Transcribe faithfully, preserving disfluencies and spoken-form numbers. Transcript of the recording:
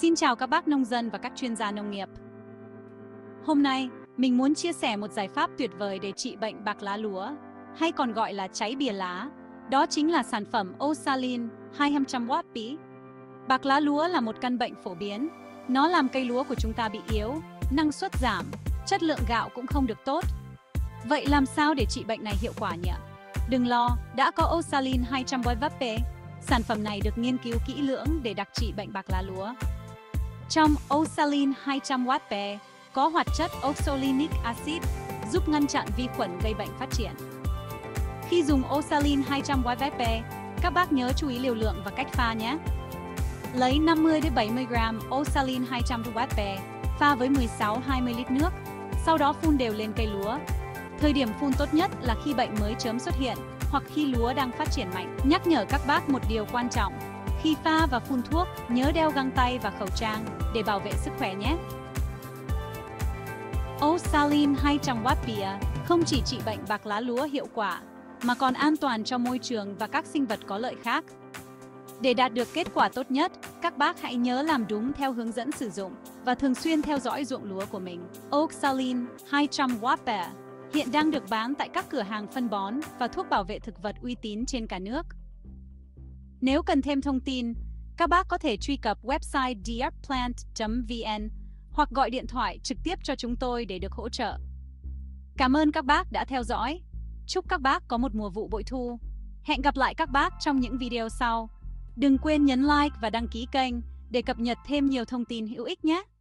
Xin chào các bác nông dân và các chuyên gia nông nghiệp. Hôm nay, mình muốn chia sẻ một giải pháp tuyệt vời để trị bệnh bạc lá lúa, hay còn gọi là cháy bìa lá. Đó chính là sản phẩm Osalin hai trăm watt P. Bạc lá lúa là một căn bệnh phổ biến. Nó làm cây lúa của chúng ta bị yếu, năng suất giảm, chất lượng gạo cũng không được tốt. Vậy làm sao để trị bệnh này hiệu quả nhỉ? Đừng lo, đã có Osalin hai trăm watt P. Sản phẩm này được nghiên cứu kỹ lưỡng để đặc trị bệnh bạc lá lúa. Trong Osalin hai trăm watt P có hoạt chất oxalinic acid giúp ngăn chặn vi khuẩn gây bệnh phát triển. Khi dùng Osalin hai trăm watt P, các bác nhớ chú ý liều lượng và cách pha nhé. Lấy năm mươi đến bảy mươi gram Osalin hai trăm watt P, pha với mười sáu đến hai mươi lít nước, sau đó phun đều lên cây lúa. Thời điểm phun tốt nhất là khi bệnh mới chớm xuất hiện hoặc khi lúa đang phát triển mạnh. Nhắc nhở các bác một điều quan trọng, khi pha và phun thuốc, nhớ đeo găng tay và khẩu trang để bảo vệ sức khỏe nhé. Osalin hai trăm watt P không chỉ trị bệnh bạc lá lúa hiệu quả, mà còn an toàn cho môi trường và các sinh vật có lợi khác. Để đạt được kết quả tốt nhất, các bác hãy nhớ làm đúng theo hướng dẫn sử dụng và thường xuyên theo dõi ruộng lúa của mình. Osalin hai trăm watt P hiện đang được bán tại các cửa hàng phân bón và thuốc bảo vệ thực vật uy tín trên cả nước. Nếu cần thêm thông tin, các bác có thể truy cập website d r plant chấm v n hoặc gọi điện thoại trực tiếp cho chúng tôi để được hỗ trợ. Cảm ơn các bác đã theo dõi. Chúc các bác có một mùa vụ bội thu. Hẹn gặp lại các bác trong những video sau. Đừng quên nhấn like và đăng ký kênh để cập nhật thêm nhiều thông tin hữu ích nhé!